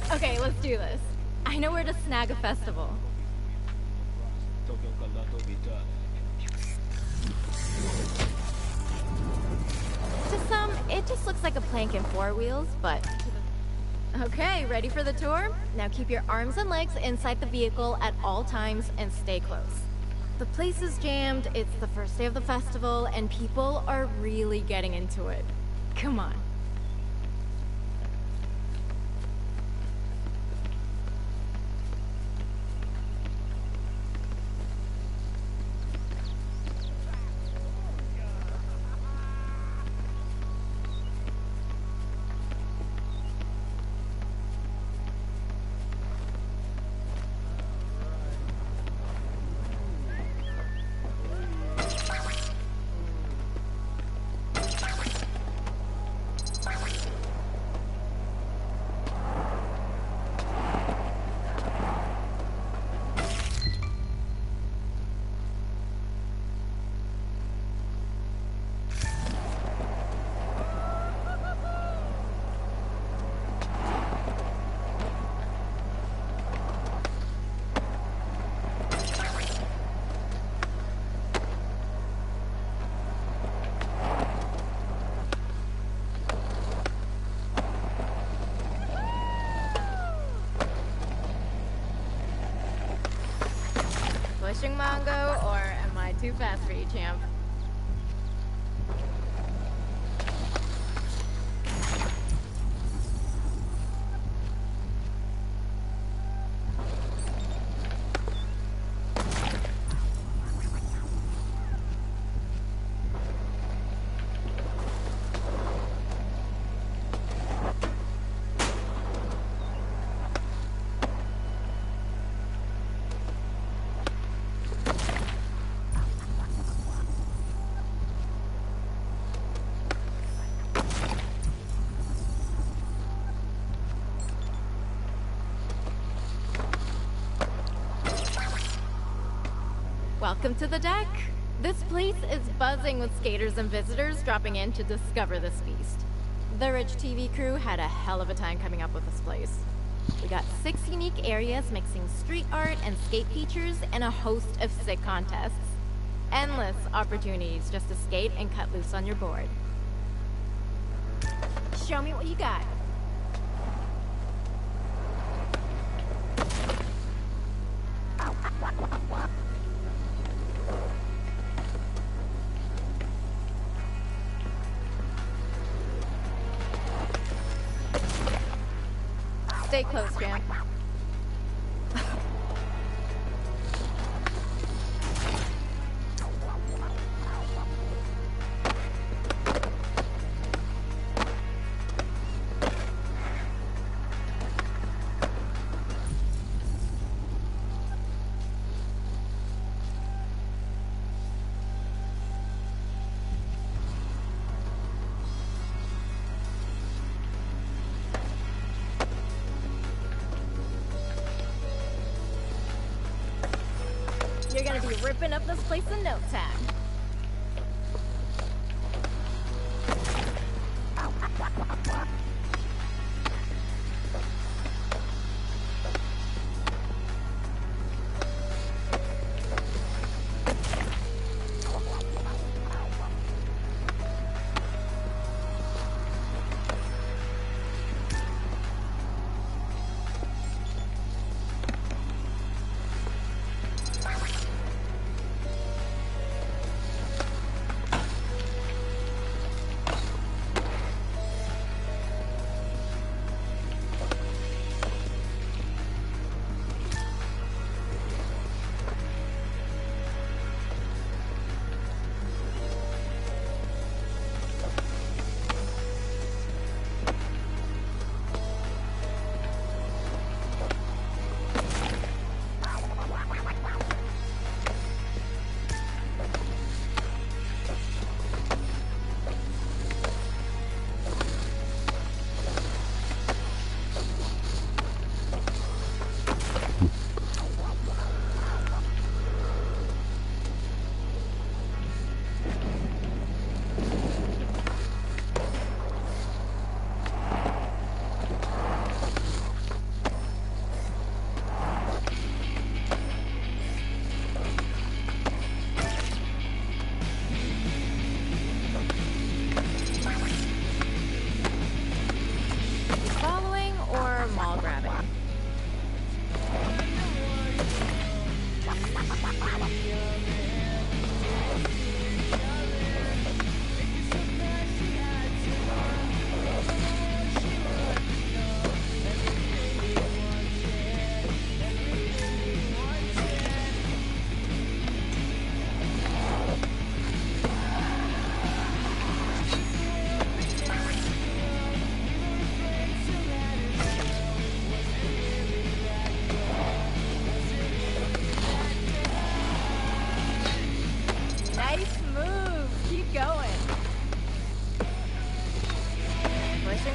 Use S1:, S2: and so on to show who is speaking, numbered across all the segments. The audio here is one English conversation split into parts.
S1: Okay, let's do this. I know where to snag a festival. To some, it just looks like a plank and four wheels, but... Okay, ready for the tour? Now keep your arms and legs inside the vehicle at all times and stay close. The place is jammed, it's the first day of the festival, and people are really getting into it. Come on. Pushing Mongo, or am I too fast for you, champ? Welcome to the deck. This place is buzzing with skaters and visitors dropping in to discover this feast. The Rich TV crew had a hell of a time coming up with this place. We got 6 unique areas mixing street art and skate features and a host of sick contests. Endless opportunities just to skate and cut loose on your board. Show me what you got. Stay close, champ. You're gonna be ripping up this place in no time.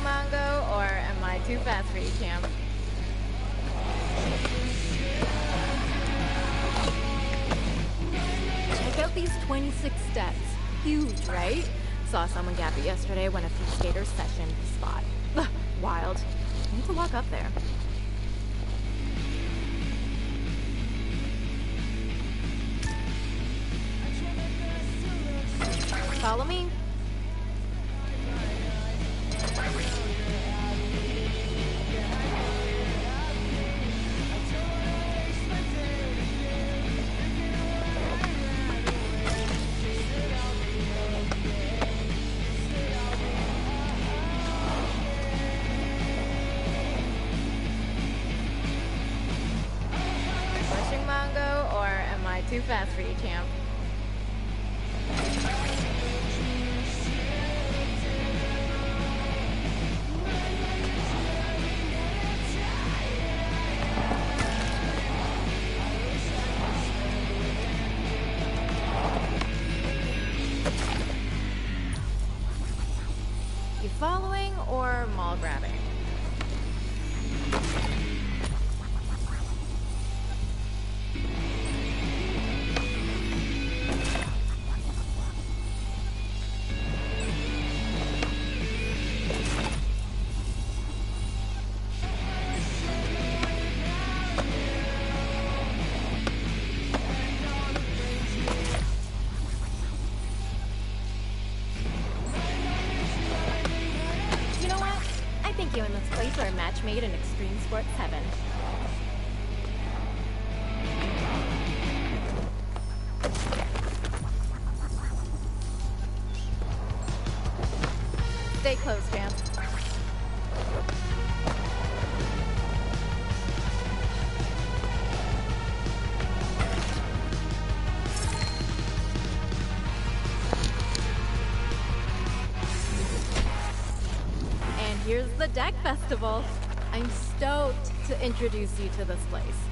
S1: Mongo, or am I too fast for you, champ? Check out these 26 steps. Huge, right? Saw someone gap it yesterday when a few skaters sessioned the spot. Ugh, wild. Need to walk up there. Follow me. Pushing Mongo, or am I too fast for you, champ? You following or mall grabbing? You know what? I think you and this place are a match made in extreme sports heaven. Stay close, champ. And here's the Deck Festival. I'm stoked to introduce you to this place.